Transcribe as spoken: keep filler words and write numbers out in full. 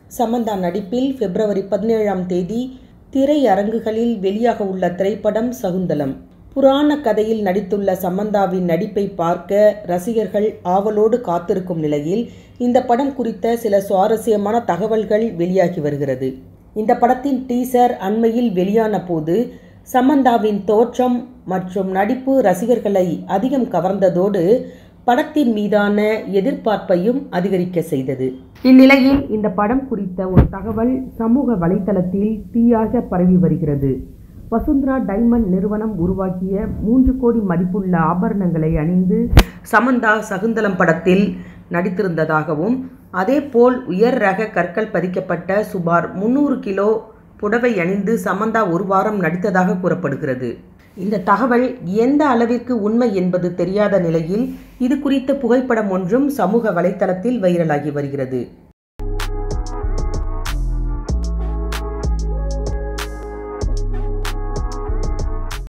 சமந்தா நடிப்பில் பிப்ரவரி பதினேழாம் தேதி திரையரங்குகளில் வெளியாக உள்ள திரைப்படம் சகுந்தலம். புராண கதையில் நடித்துள்ள சமந்தாவின் நடிப்பை பார்க்க ரசிகர்கள் ஆவலோடு காத்திருக்கும் நிலையில் இந்த படம் குறித்த சில சுவாரஸ்யமான தகவல்கள் வெளியாகி வருகிறது. இந்த படத்தின் டீசர் அண்மையில் வெளியான போது சமந்தாவின் தோற்றம் மற்றும் நடிப்பு ரசிகர்களை அதிகம் கவர்ந்ததோடு படத்தின் மீதான எதிர்பார்ப்பையும் அதிகரிக்க செய்தது. இந்நிலையில் இந்த படம் குறித்த ஒரு தகவல் சமூக வலைதளத்தில் தீயாக பரவி வருகிறது. வசுந்தரா டைமண்ட் நிறுவனம் உருவாக்கிய மூன்று கோடி மதிப்புள்ள ஆபரணங்களை அணிந்து சமந்தா சகுந்தலம் படத்தில் நடித்திருந்ததாகவும், அதேபோல் உயர் ரக கற்கள் பதிக்கப்பட்ட சுமார் முன்னூறு கிலோ புடவை அணிந்து சமந்தா ஒரு வாரம் நடித்ததாக கூறப்படுகிறது. இந்த தகவல் எந்த அளவிற்கு உண்மை என்பது தெரியாத நிலையில் இது குறித்த புகைப்படம் ஒன்றும் சமூக வலைதளத்தில் வைரலாகி வருகிறது.